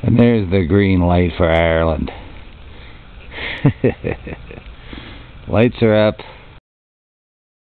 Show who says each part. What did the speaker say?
Speaker 1: And there's the green light for Ireland. Lights are up.